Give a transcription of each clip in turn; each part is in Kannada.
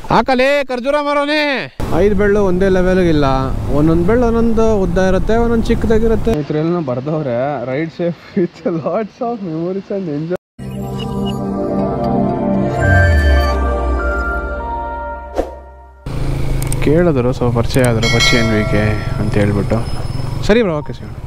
ಹಾಕಲೇ ಖರ್ಜೂರ ಮರನೇ 5 ಬೆಳ್ಳು ಒಂದೇ ಲೆವೆಲ್ಗಿಲ್ಲ, ಒಂದೊಂದು ಬೆಳ್ಳು ಒಂದೊಂದು ಉದ್ದ ಇರುತ್ತೆ, ಒಂದೊಂದು ಚಿಕ್ಕದಾಗಿರುತ್ತೆ. ಇದ್ರೆಲ್ಲ ಬರ್ದವ್ರೆ ride safe with lots of memories and enjoy. ಕೇಳಿದ್ರು, ಸೊ ಪರಿಚಯ ಆದರು ಬಚ್ಚಿ ಎನ್ವಿಕೆ ಅಂತ ಹೇಳ್ಬಿಟ್ಟು. ಸರಿ ಬ್ರೋ, ಓಕೆ ಸರ್.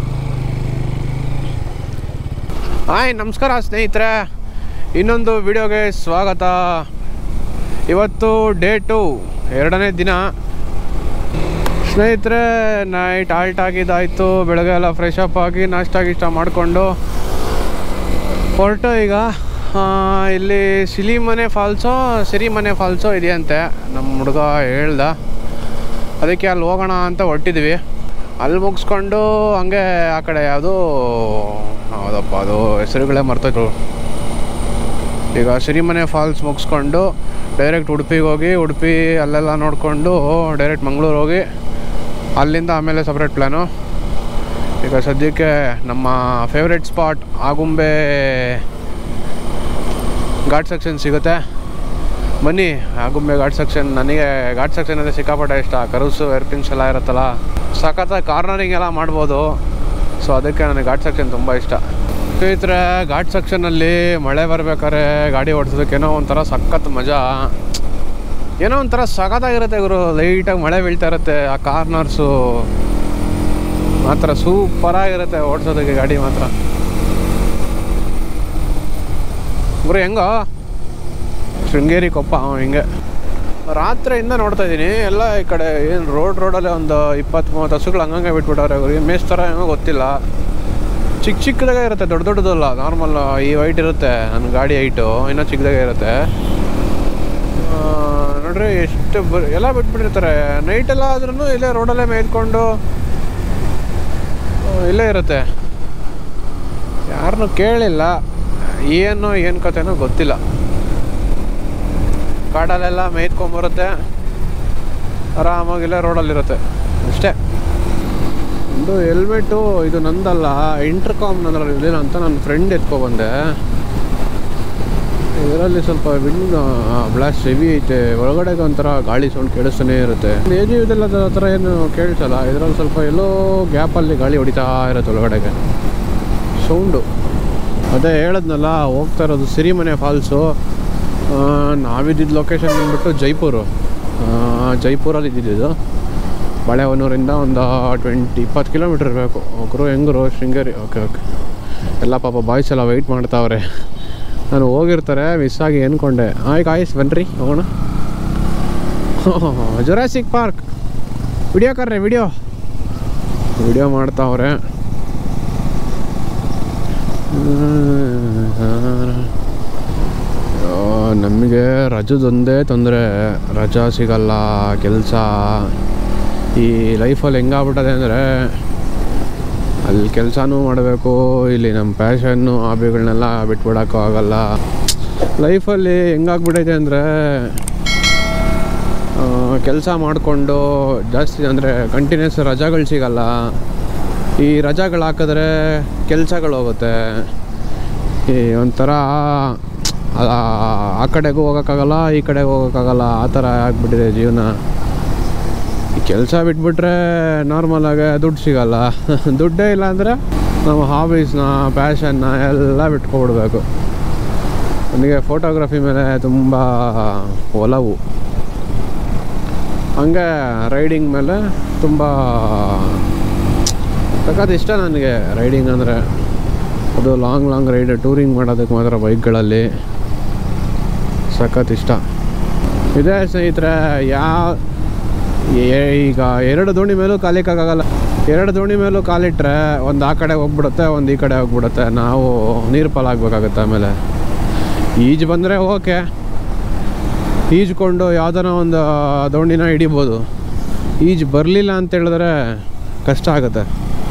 ಹಾಯ್, ನಮಸ್ಕಾರ ಸ್ನೇಹಿತರೆ, ಇನ್ನೊಂದು ವಿಡಿಯೋಗೆ ಸ್ವಾಗತ. ಇವತ್ತು ಡೇ 2, 2ನೇ ದಿನ ಸ್ನೇಹಿತರೆ. ನೈಟ್ ಆಲ್ಟ್ ಆಗಿದ್ದಾಯಿತು, ಬೆಳಗ್ಗೆ ಎಲ್ಲ ಫ್ರೆಶ್ ಅಪ್ ಆಗಿ ನಾಷ್ಟ ಮಾಡಿಕೊಂಡು ಹೊರಟು. ಈಗ ಇಲ್ಲಿ ಸಿರಿಮನೆ ಫಾಲ್ಸೋ ಇದೆಯಂತೆ, ನಮ್ಮ ಹುಡುಗ ಹೇಳ್ದ. ಅದಕ್ಕೆ ಅಲ್ಲಿ ಹೋಗೋಣ ಅಂತ ಹೊರಟಿದ್ವಿ. ಅಲ್ಲಿ ಮುಗಿಸ್ಕೊಂಡು ಹಂಗೆ ಆ ಕಡೆ ಯಾವುದಪ್ಪ ಅದು ಹೆಸರುಗಳೇ ಮರ್ತೋಯ್ತು. ಈಗ ಸಿರಿಮನೆ ಫಾಲ್ಸ್ ಮುಗಿಸ್ಕೊಂಡು ಡೈರೆಕ್ಟ್ ಉಡುಪಿಗೆ ಹೋಗಿ, ಉಡುಪಿ ಅಲ್ಲೆಲ್ಲ ನೋಡಿಕೊಂಡು ಡೈರೆಕ್ಟ್ ಮಂಗಳೂರು ಹೋಗಿ, ಅಲ್ಲಿಂದ ಆಮೇಲೆ ಸಪ್ರೇಟ್ ಪ್ಲ್ಯಾನು. ಈಗ ಸದ್ಯಕ್ಕೆ ನಮ್ಮ favourite spot Agumbe Ghat section ಸಿಗುತ್ತೆ. ಬನ್ನಿ, ಆಗುಂಬೆ ಘಾಟ್ ಸೆಕ್ಷನ್. ನನಗೆ ಘಾಟ್ ಸೆಕ್ಷನ್ ಅಂದರೆ ಸಿಕ್ಕಾಪಟ್ಟೆ ಇಷ್ಟ. ಕರುಸು ಏರ್ಪಿನ್ಸ್ ಎಲ್ಲ ಇರುತ್ತಲ್ಲ, ಸಖತ್ತಾಗಿ ಕಾರ್ನರಿಂಗ್ ಎಲ್ಲ ಮಾಡ್ಬೋದು. ಸೊ ಅದಕ್ಕೆ ನನಗೆ ಘಾಟ್ ಸೆಕ್ಷನ್ ತುಂಬ ಇಷ್ಟ. ಸ್ನೇಹಿತರೆ, ಘಾಟ್ ಸೆಕ್ಷನಲ್ಲಿ ಮಳೆ ಬರ್ಬೇಕಾದ್ರೆ ಗಾಡಿ ಓಡಿಸೋದಕ್ಕೆ ಏನೋ ಒಂಥರ ಸಖತ್ ಮಜಾ, ಏನೋ ಒಂಥರ ಸಖತ್ತಾಗಿರುತ್ತೆ ಗುರು. ಲೈಟಾಗಿ ಮಳೆ ಬೀಳ್ತಾ ಇರುತ್ತೆ, ಆ ಕಾರ್ನರ್ಸು ಮಾತ್ರ ಸೂಪರಾಗಿರುತ್ತೆ ಓಡಿಸೋದಕ್ಕೆ ಗಾಡಿ ಮಾತ್ರ. ಗುರು ಹೆಂಗೋ ಶೃಂಗೇರಿ ಕೊಪ್ಪ ಹಿಂಗೆ ರಾತ್ರಿಯಿಂದ ನೋಡ್ತಾ ಇದ್ದೀನಿ ಎಲ್ಲ. ಈ ಕಡೆ ಏನು ರೋಡಲ್ಲೇ ಒಂದು 20-30 ಹಸುಗಳು ಹಂಗಂಗೆ ಬಿಟ್ಬಿಟ್ಟವ್ರೆ ಗುರು. ಮೇಸ್ತರ ಏನೋ ಗೊತ್ತಿಲ್ಲ. ಚಿಕ್ಕದಾಗೆ ಇರುತ್ತೆ, ದೊಡ್ಡದಲ್ಲ. ನಾರ್ಮಲ್ ಈ ಹೈಟ್ ಇರುತ್ತೆ ನನ್ನ ಗಾಡಿ ಹೈಟು, ಇನ್ನೂ ಚಿಕ್ಕದಾಗೆ ಇರುತ್ತೆ ನೋಡ್ರಿ. ಎಷ್ಟು ಎಲ್ಲ ಬಿಟ್ಬಿಟ್ಟಿರ್ತಾರೆ. ನೈಟೆಲ್ಲ ಆದ್ರೂ ಇಲ್ಲೇ ರೋಡಲ್ಲೇ ಮೇಯ್ಕೊಂಡು ಇಲ್ಲೇ ಇರುತ್ತೆ. ಯಾರನ್ನೂ ಕೇಳಿಲ್ಲ, ಏನು ಕಥೆನೋ ಗೊತ್ತಿಲ್ಲ. ಕಾಡಲ್ಲೆಲ್ಲ ಮೇಯ್ಕೊಂಬರುತ್ತೆ, ಆರಾಮಾಗಿಲ್ಲ ರೋಡಲ್ಲಿರುತ್ತೆ ಅಷ್ಟೇ. ಒಂದು ಹೆಲ್ಮೆಟು ಇದು ನಂದಲ್ಲ, ಇಂಟರ್ಕಾಮ್ ನಂದ್ರಲ್ಲಿ ಇರಲಿಲ್ಲ ಅಂತ ನನ್ನ ಫ್ರೆಂಡ್ ಎತ್ಕೊಬಂದೆ. ಇದರಲ್ಲಿ ಸ್ವಲ್ಪ ವಿಂಡ್ ಬ್ಲಾಸ್ಟ್ ಹೆವಿ ಐತೆ, ಒಳಗಡೆಗೆ ಒಂಥರ ಗಾಳಿ ಸೌಂಡ್ ಕೇಳಿಸ್ತಾನೆ ಇರುತ್ತೆ. ಇದೆಲ್ಲ ಆ ಥರ ಏನು ಕೇಳಿಸಲ್ಲ. ಇದರಲ್ಲಿ ಸ್ವಲ್ಪ ಎಲ್ಲೋ ಗ್ಯಾಪಲ್ಲಿ ಗಾಳಿ ಹೊಡಿತಾ ಇರುತ್ತೆ ಒಳಗಡೆಗೆ ಸೌಂಡು. ಅದೇ ಹೇಳಿದ್ನಲ್ಲ, ಹೋಗ್ತಾ ಇರೋದು ಸಿರಿಮನೆ ಫಾಲ್ಸು. ನಾವಿದ್ದಿದ್ದು ಲೊಕೇಶನ್ ಬಂದ್ಬಿಟ್ಟು ಜೈಪುರಲ್ಲಿ ಇದ್ದಿದ್ದು. ಬಾಳೆಹೊನ್ನೂರಿಂದ ಒಂದು 20 ಕಿಲೋಮೀಟ್ರ್ ಇರಬೇಕು. ಒಬ್ಬರು ಹೆಂಗರು ಶೃಂಗೇರಿ. ಓಕೆ ಎಲ್ಲ ಪಾಪ ಬಾಯ್ಸ್ ಎಲ್ಲ ವೆಯ್ಟ್ ಮಾಡ್ತಾವ್ರೆ. ನಾನು ಹೋಗಿರ್ತಾರೆ, ಮಿಸ್ ಆಗಿ ಅಂದ್ಕೊಂಡೆ. ಆಯ್ಸ್ ಬನ್ನಿರಿ ಹೋಗೋಣ. ಜುರಾಸಿಕ್ ಪಾರ್ಕ್ ವಿಡಿಯೋ ಮಾಡ್ತಾವ್ರೆ. ನಮಗೆ ರಜದೊಂದೇ ತೊಂದರೆ, ರಜಾ ಸಿಗಲ್ಲ. ಕೆಲಸ ಈ ಲೈಫಲ್ಲಿ ಹೆಂಗಾಗ್ಬಿಟ್ಟದೆ ಅಂದರೆ, ಅಲ್ಲಿ ಕೆಲಸನೂ ಮಾಡಬೇಕು, ಇಲ್ಲಿ ನಮ್ಮ ಪ್ಯಾಷನ್ನು ಹಾಬಿಗಳನ್ನೆಲ್ಲ ಬಿಟ್ಬಿಡೋಕ್ಕೂ ಆಗಲ್ಲ. ಲೈಫಲ್ಲಿ ಹೆಂಗಾಗ್ಬಿಟ್ಟೈತೆ ಅಂದರೆ, ಕೆಲಸ ಮಾಡಿಕೊಂಡು ಜಾಸ್ತಿ ಅಂದರೆ ಕಂಟಿನ್ಯೂಸ್ ರಜಾಗಳು ಸಿಗಲ್ಲ. ಈ ರಜಾಗಳು ಹಾಕಿದ್ರೆ ಕೆಲಸಗಳು ಹೋಗುತ್ತೆ. ಈ ಒಂಥರ ಆ ಕಡೆಗೂ ಹೋಗೋಕ್ಕಾಗಲ್ಲ, ಈ ಕಡೆಗೂ ಹೋಗೋಕ್ಕಾಗಲ್ಲ, ಆ ಥರ ಆಗ್ಬಿಟ್ಟಿದೆ ಜೀವನ. ಈ ಕೆಲಸ ಬಿಟ್ಬಿಟ್ರೆ ನಾರ್ಮಲಾಗಿ ದುಡ್ಡು ಸಿಗಲ್ಲ. ದುಡ್ಡೇ ಇಲ್ಲ ಅಂದರೆ ನಮ್ಮ ಹಾಬೀಸ್ನ, ಪ್ಯಾಷನ್ನ ಎಲ್ಲ ಬಿಟ್ಕೊಬಿಡ್ಬೇಕು. ನನಗೆ ಫೋಟೋಗ್ರಫಿ ಮೇಲೆ ತುಂಬ ಒಲವು, ಹಂಗೆ ರೈಡಿಂಗ್ ಮೇಲೆ ತುಂಬ ಸಖತ್ ಇಷ್ಟ ನನಗೆ. ರೈಡಿಂಗ್ ಅಂದರೆ ಅದು ಲಾಂಗ್ ರೈಡ್, ಟೂರಿಂಗ್ ಮಾಡೋದಕ್ಕೆ ಮಾತ್ರ ಬೈಕ್ಗಳಲ್ಲಿ ಸಖತ್ ಇಷ್ಟ ಇದೆ. ಸ್ನೇಹಿತರೆ, ಈಗ 2 ದೋಣಿ ಮೇಲೂ ಕಾಲಿಕ್ಕಾಗಲ್ಲ. 2 ದೋಣಿ ಮೇಲೂ ಕಾಲಿಟ್ರೆ ಒಂದು ಆ ಕಡೆ ಹೋಗ್ಬಿಡುತ್ತೆ, ಒಂದು ಈ ಕಡೆ ಹೋಗ್ಬಿಡುತ್ತೆ. ನಾವು ನೀರು ಪಾಲಾಗಬೇಕಾಗತ್ತೆ. ಆಮೇಲೆ ಈಜು ಬಂದರೆ ಓಕೆ, ಈಜ್ಕೊಂಡು ಯಾವುದೋ ಒಂದು ದೋಣಿನ ಹಿಡಿಬೋದು. ಈಜು ಬರಲಿಲ್ಲ ಅಂತೇಳಿದ್ರೆ ಕಷ್ಟ ಆಗುತ್ತೆ.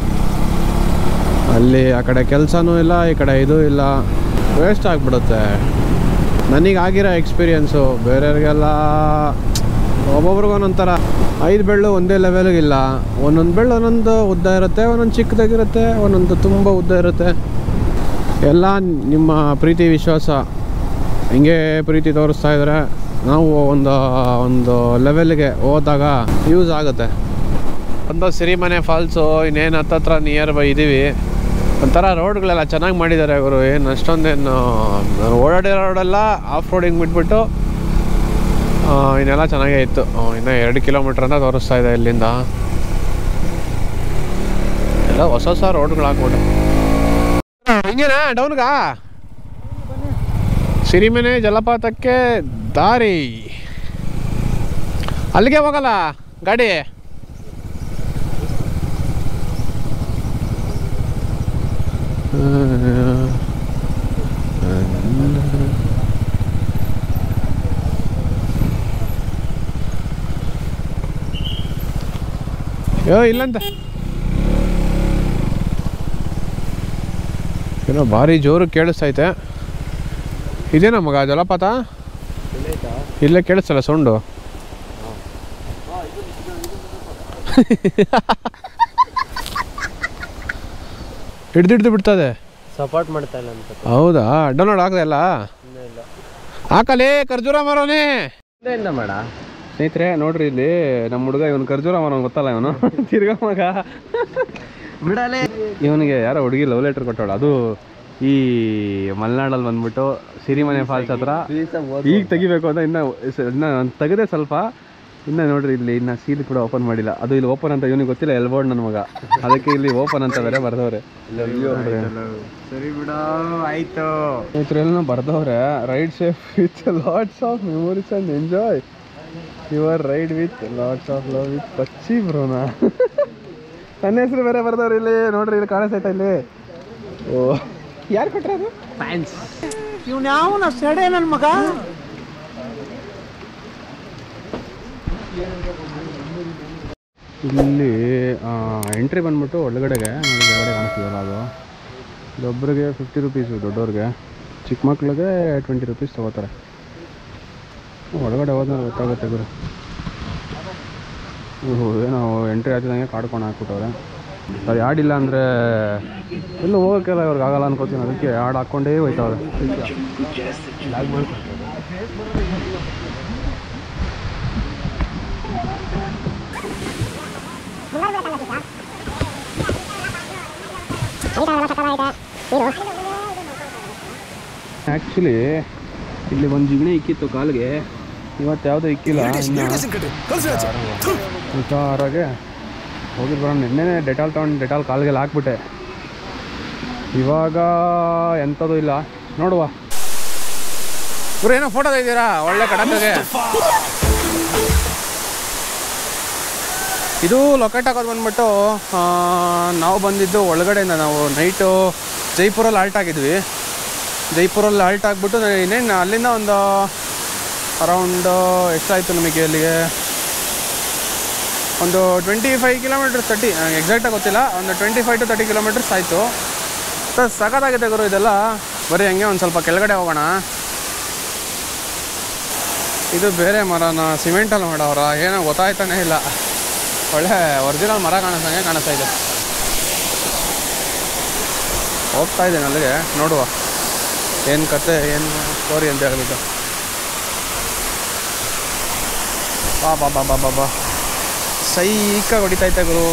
ಅಲ್ಲಿ ಆ ಕಡೆ ಕೆಲಸನೂ ಇಲ್ಲ, ಈ ಕಡೆ ಇದೂ ಇಲ್ಲ, ವೇಸ್ಟ್ ಆಗಿಬಿಡುತ್ತೆ. ನನಗಾಗಿರೋ ಎಕ್ಸ್ಪೀರಿಯೆನ್ಸು ಬೇರೆಯವ್ರಿಗೆಲ್ಲ ಒಬ್ಬೊಬ್ರಿಗೊಂದೊಂಥರ. 5 ಬೆಳ್ಳು ಒಂದೇ ಲೆವೆಲ್ಗಿಲ್ಲ, ಒಂದೊಂದು ಬೆಳ್ಳು ಒಂದೊಂದು ಉದ್ದ ಇರುತ್ತೆ, ಒಂದೊಂದು ಚಿಕ್ಕದಾಗಿರುತ್ತೆ, ಒಂದೊಂದು ತುಂಬ ಉದ್ದ ಇರುತ್ತೆ. ಎಲ್ಲ ನಿಮ್ಮ ಪ್ರೀತಿ ವಿಶ್ವಾಸ ಹಿಂಗೆ ಪ್ರೀತಿ ತೋರಿಸ್ತಾ ಇದ್ದಾರೆ. ನಾವು ಒಂದು ಲೆವೆಲ್ಗೆ ಹೋದಾಗ ಯೂಸ್ ಆಗುತ್ತೆ. ಒಂದು ಸಿರಿಮನೆ ಫಾಲ್ಸು ಇನ್ನೇನು ಹತ್ತತ್ರ ನಿಯರ್ ಬೈ ಇದ್ದೀವಿ. ಒಂಥರ ರೋಡ್ಗಳೆಲ್ಲ ಚೆನ್ನಾಗಿ ಮಾಡಿದ್ದಾರೆ ಅವರು. ಏನು ಅಷ್ಟೊಂದೇನು ಓಡಾಡಿರೋ ರೋಡೆಲ್ಲ ಆಫ್ ರೋಡಿಂಗ್ ಬಿಟ್ಬಿಟ್ಟು ಇನ್ನೆಲ್ಲ ಚೆನ್ನಾಗೇ ಇತ್ತು. ಇನ್ನು 2 ಕಿಲೋಮೀಟ್ರ್ ಅಂತ ತೋರಿಸ್ತಾ ಇದೆ ಇಲ್ಲಿಂದ. ಎಲ್ಲ ಹೊಸ ರೋಡ್ಗಳು ಹಾಕ್ಬಿಟ್ಟು ಹಿಂಗೇನಾ ಡೌನ್ಗಾ ಸಿರಿಮನೆ ಜಲಪಾತಕ್ಕೆ ದಾರಿ. ಅಲ್ಲಿಗೆ ಹೋಗಲ್ಲ ಗಾಡಿ. ಇಲ್ಲಂತ ಏನೋ ಭಾರಿ ಜೋರು ಕೇಳಿಸ್ತೈತೆ. ಇದೇನಾ ಮಗ ಜಲಪಾತ? ಇಲ್ಲೇ ಕೇಳಿಸ್ತಲ್ಲ ಸೌಂಡು. ಹಿಡ್ದು ಬಿಡ್ತದೆ. ಸಪೋರ್ಟ್ ಮಾಡ್ತಾ ಇಲ್ಲ ಅಂತ. ಹೌದಾ? ಡೌನ್ಲೋಡ್ ಆಗದೆ ಅಲ್ಲ ಹಾಕಲಿ. ಖರ್ಜೂರ ಮರನೇ ಮಾಡ ಸ್ನೇಹಿತರೆ ನೋಡ್ರಿ, ಇಲ್ಲಿ ನಮ್ಮ ಹುಡುಗ ಇವನು ಖರ್ಜೂರ ಮರ ಗೊತ್ತಲ್ಲ, ಇವನು ತಿರ್ಗಾ ಮಗ ಬಿಡಲೇ. ಇವನಿಗೆ ಯಾರೋ ಹುಡುಗಿ ಲವ್ ಲೆಟರ್ ಕೊಟ್ಟವಳು. ಅದು ಈ ಮಲೆನಾಡಲ್ಲಿ ಬಂದ್ಬಿಟ್ಟು ಸಿರಿಮನೆ ಫಾಲ್ಸ್ ಹತ್ರ. ಈಗ ತೆಗಿಬೇಕು ಅಂತ ಇನ್ನು ತೆಗೆದೆ ಸ್ವಲ್ಪ. ಇನ್ನು ನೋಡ್ರಿ ಇಲ್ಲಿ ಇನ್ನು ಸೀಲ್ ಕೂಡ ಓಪನ್ ಮಾಡಿಲ್ಲ. ಅದು ಇಲ್ಲಿ ಓಪನ್ ಅಂತ ಇವನಿಗೆ ಗೊತ್ತಿಲ್ಲ, ಎಲ್ಬೋರ್ಡ್ ನನ್ನ ಮಗ. ಅದಕ್ಕೆ ಇಲ್ಲಿ ಓಪನ್ ಅಂತ ಬೇರೆ ಬರ್ದವ್ರೆ. ಸರಿ ಬಿಡ ಆಯ್ತು. ಸ್ನೇಹಿತರೆಲ್ಲ ಬರ್ದವ್ರೆ. Ride safe with lots of memories and enjoy your ride with lots of love with Pachchi ಬ್ರೋನಾ. ನನ್ನ ಹೆಸರು ಬೇರೆ ಬರ್ದವ್ರು ಇಲ್ಲಿ ನೋಡ್ರಿ. ಇಲ್ಲಿ ಕಾಣಿಸ್ತೈತ ಇಲ್ಲಿ. ಓ ಯಾರು ಕೊಟ್ರೆ ಅದು? ಫ್ಯಾನ್ಸ್. ಇವ್ನು ಯಾವನ ಸೆಡೆ ನನ್ನ ಮಗ. ಇಲ್ಲಿ ಎಂಟ್ರಿ ಬಂದ್ಬಿಟ್ಟು ಒಳಗಡೆಗೆ ಒಳಗಡೆ ಕಾಣಿಸ್ತೀವಲ್ಲ, ಅದು ಒಬ್ಬರಿಗೆ 50 ರುಪೀಸು, ದೊಡ್ಡವ್ರಿಗೆ. ಚಿಕ್ಕ ಮಕ್ಳಿಗೆ 20 ರುಪೀಸ್ ತೊಗೋತಾರೆ. ಒಳಗಡೆ ಹೋದ್ಮೇಲೆ ಗೊತ್ತಾಗುತ್ತೆ ಗುರು. ಏನೋ ಎಂಟ್ರಿ ಆಗ್ತಿದಂಗೆ ಕಾಡ್ಕೊಂಡು ಹಾಕ್ಬಿಟ್ಟವ್ರೆ. ಅದು ಯಾಡಿಲ್ಲ ಅಂದರೆ ಎಲ್ಲೂ ಹೋಗೋಕ್ಕೆಲ್ಲ ಇವ್ರಿಗೆ ಆಗಲ್ಲ ಅನ್ಕೋತೀನಿ. ಅದಕ್ಕೆ ಯಾಡ್ ಹಾಕ್ಕೊಂಡೇ ಹೋಯ್ತವ್ರೆ. ಆ್ಯಕ್ಚುಲಿ ಇಲ್ಲಿ ಒಂದು ಜಿಗಣೆ ಇಕ್ಕಿತ್ತು ಕಾಲಿಗೆ. ಇವತ್ತು ಯಾವುದೂ ಇಕ್ಕಿಲ್ಲ. ಹುಷಾರಾಗೆ ಹೋಗಿ ಬರೋಣ. ನಿನ್ನೆ ಡೆಟಾಲ್ ತೊಗೊಂಡು ಡೆಟಾಲ್ ಕಾಲಿಗೆಲ್ಲ ಹಾಕ್ಬಿಟ್ಟೆ. ಇವಾಗ ಎಂಥದ್ದು ಇಲ್ಲ. ನೋಡುವ ಇವ್ರು ಏನೋ ಫೋಟೋ ತೆಗಿದ್ದೀರಾ ಒಳ್ಳೆ ಕಡಕ್ಕಾಗೆ. ಇದು ಲೊಕೇಟ್ ಆಗೋದು ಬಂದ್ಬಿಟ್ಟು ನಾವು ಬಂದಿದ್ದು ಒಳಗಡೆಯಿಂದ. ನಾವು ನೈಟು ಜೈಪುರಲ್ಲಿ ಆಲ್ಟ್ ಆಗಿದ್ವಿ. ಜೈಪುರಲ್ಲಿ ಆಲ್ಟ್ ಆಗಿಬಿಟ್ಟು ಇನ್ನೇನು ಅಲ್ಲಿಂದ ಒಂದು ಅರೌಂಡ್ ಎಷ್ಟಾಯಿತು ನಮಗೆ ಅಲ್ಲಿಗೆ ಒಂದು 25 ಕಿಲೋಮೀಟರ್ಸ್ 30 ಎಕ್ಸಾಕ್ಟಾಗಿ ಗೊತ್ತಿಲ್ಲ, ಒಂದು 25 to 30 ಕಿಲೋಮೀಟರ್ಸ್ ಆಯಿತು. ಸಖತ್ತಾಗಿದೆ ಗುರು ಇದೆಲ್ಲ. ಬರೀ ಹಂಗೆ ಒಂದು ಸ್ವಲ್ಪ ಕೆಳಗಡೆ ಹೋಗೋಣ. ಇದು ಬೇರೆ ಮರನ ಸಿಮೆಂಟಲ್ಲಿ ಮಾಡೋರ ಏನೋ ಗೊತ್ತಾಯ್ತಾನೆ ಇಲ್ಲ. ಒಳ್ಳೆ ಒರಿಜಿನಲ್ ಮರ ಕಾಣಿಸ್ದಂಗೆ ಕಾಣಿಸ್ತಾ ಇದೆ. ಹೋಗ್ತಾ ಇದ್ದೇನೆ ಅಲ್ಲಿಗೆ, ನೋಡುವ ಏನು ಕತೆ ಏನು ಸ್ಟೋರಿ ಅಂತ ಹೇಳ್ಬಿಟ್ಟು. ಬಾ ಸೈಕಾಗಿ ಹೊಡಿತೈತೆ ಗುರು.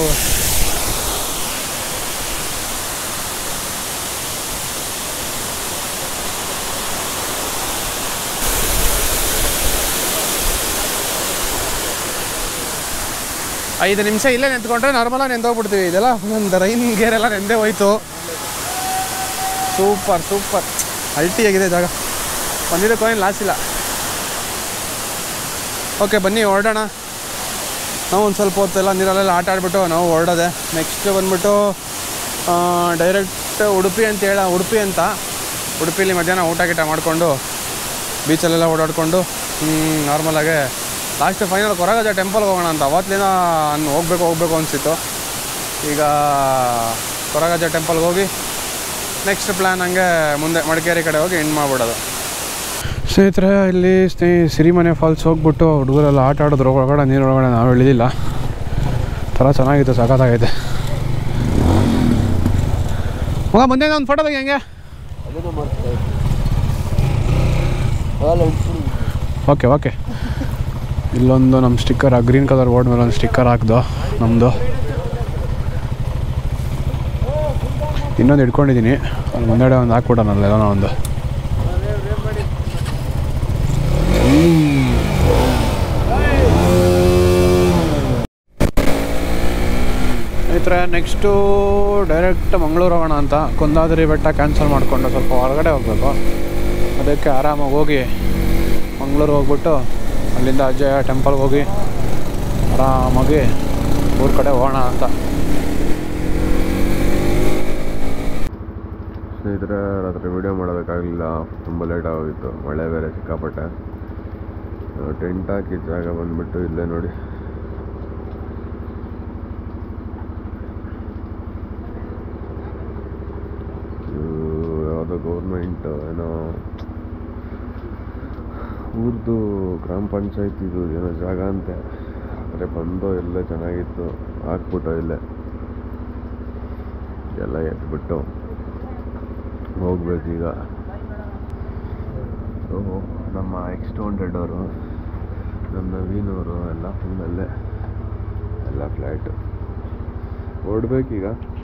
ಐದು ನಿಮಿಷ ಇಲ್ಲೇ ನಿಂತ್ಕೊಂಡ್ರೆ ನಾರ್ಮಲಾಗಿ ನೆಂದೋಗ್ಬಿಡ್ತೀವಿ. ಇದೆಲ್ಲ ಒಂದು ರೈನ್ ಗೇರೆಲ್ಲ ನೆಂದೇ ಹೋಯ್ತು. ಸೂಪರ್ ಅಲ್ಟಿಯಾಗಿದೆ ಜಾಗ. ಬಂದಿದ್ದಕ್ಕೂ ಏನು ಲಾಸ್ ಇಲ್ಲ. ಓಕೆ ಬನ್ನಿ ಹೊರಡೋಣ. ನಾವು ಒಂದು ಸ್ವಲ್ಪ ಹೊತ್ತೆಲ್ಲ ನೀರಲ್ಲೆಲ್ಲ ಆಟ ಆಡಿಬಿಟ್ಟು ನಾವು ಹೊರಡೋದೆ. ನೆಕ್ಸ್ಟ್ ಬಂದ್ಬಿಟ್ಟು ಡೈರೆಕ್ಟ್ ಉಡುಪಿ ಅಂತ ಉಡುಪಿಲಿ ಮಧ್ಯಾಹ್ನ ಊಟ ಗೀಟ ಮಾಡಿಕೊಂಡು ಬೀಚಲ್ಲೆಲ್ಲ ಓಡಾಡಿಕೊಂಡು ನಾರ್ಮಲಾಗೆ ಲಾಸ್ಟ್ ಫೈನಲ್ ಕೊರಗಜ್ಜ ಟೆಂಪಲ್ಗೆ ಹೋಗೋಣ ಅಂತ. ಅವತ್ತಿನ ಹೋಗಬೇಕು ಅನಿಸಿತ್ತು. ಈಗ ಕೊರಗಜ್ಜ ಟೆಂಪಲ್ಗೆ ಹೋಗಿ ನೆಕ್ಸ್ಟ್ ಪ್ಲ್ಯಾನ್ ಹಂಗೆ ಮುಂದೆ ಮಡಿಕೇರಿ ಕಡೆ ಹೋಗಿ ಎಂಡ್ ಮಾಡಿಬಿಡೋದು. ಸ್ನೇಹಿತರೆ ಇಲ್ಲಿ ಸಿರಿಮನೆ ಫಾಲ್ಸ್ ಹೋಗ್ಬಿಟ್ಟು ಹುಡುಗರೆಲ್ಲ ಆಟ ಆಡಿದ್ರು ಒಳಗಡೆ, ನೀರೊಳಗಡೆ. ನಾವು ಇಳಿದಿಲ್ಲ. ಥರ ಚೆನ್ನಾಗಿತ್ತು, ಸಖತ್ತಾಗೈತೆ. ಮಗ ಮುಂದೆ ಒಂದು ಫೋಟೋ ತೆಗಿ ಹಂಗೆ. Okay okay. ಇಲ್ಲೊಂದು ನಮ್ಮ ಸ್ಟಿಕ್ಕರ್, ಆ ಗ್ರೀನ್ ಕಲರ್ ಬೋರ್ಡ್ ಮೇಲೆ ಒಂದು ಸ್ಟಿಕ್ಕರ್ ಹಾಕ್ದು ನಮ್ಮದು. ಇನ್ನೊಂದು ಇಟ್ಕೊಂಡಿದ್ದೀನಿ, ಅಲ್ಲಿ ಮುಂದೆಡೆ ಒಂದು ಹಾಕ್ಬಿಟ್ಟನಲ್ಲ ಏನೋ ಒಂದು. ಸ್ನೇಹಿತರೆ, ನೆಕ್ಸ್ಟು ಡೈರೆಕ್ಟ್ ಮಂಗಳೂರು ಹೋಗೋಣ ಅಂತ. ಕುಂದಾದ್ರಿ ಬೆಟ್ಟ ಕ್ಯಾನ್ಸಲ್ ಮಾಡಿಕೊಂಡು ಸ್ವಲ್ಪ ಹೊರಗಡೆ ಹೋಗಬೇಕು. ಅದಕ್ಕೆ ಆರಾಮಾಗಿ ಹೋಗಿ ಮಂಗಳೂರು ಹೋಗ್ಬಿಟ್ಟು ಅಲ್ಲಿಂದ ಅಜ್ಜಯ್ಯ ಟೆಂಪಲ್ಗೆ ಹೋಗಿ ಆರಾಮಾಗಿ ಊರ ಕಡೆ ಹೋಗೋಣ ಅಂತ. ಸ್ನೇಹಿತರೆ, ರಾತ್ರಿ ವಿಡಿಯೋ ಮಾಡೋದಕ್ಕಾಗಲಿಲ್ಲ, ತುಂಬ ಲೇಟ್ ಆಗೋಗಿತ್ತು. ಮಳೆ ಬೇರೆ ಸಿಕ್ಕಾಪಟ್ಟೆ. ಟೆಂಟ್ ಹಾಕಿ ಜಾಗ ಬಂದುಬಿಟ್ಟು ಇಲ್ಲೇ ನೋಡಿ, ಯಾವುದೋ ಗೌರ್ಮೆಂಟ್ ಏನೋ ಊರ್ದು ಗ್ರಾಮ ಪಂಚಾಯತಿದು ಏನೋ ಜಾಗ ಅಂತೆ. ಆದರೆ ಬಂದು ಇಲ್ಲೇ ಚೆನ್ನಾಗಿತ್ತು, ಹಾಕ್ಬಿಟ್ಟು ಇಲ್ಲೇ ಎಲ್ಲ ಎತ್ಬಿಟ್ಟು ಹೋಗ್ಬೇಕೀಗ. ನಮ್ಮ X200 ಅವರು, ನಮ್ಮ ನವೀನವರು ಎಲ್ಲ ಫುಲ್ಲಲ್ಲೇ, ಎಲ್ಲ ಫ್ಲ್ಯಾಟು ಹೊರಡ್ಬೇಕೀಗ.